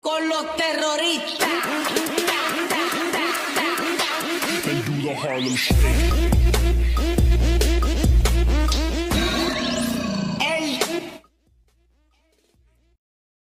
con los terroristas. And do the Harlem Shake.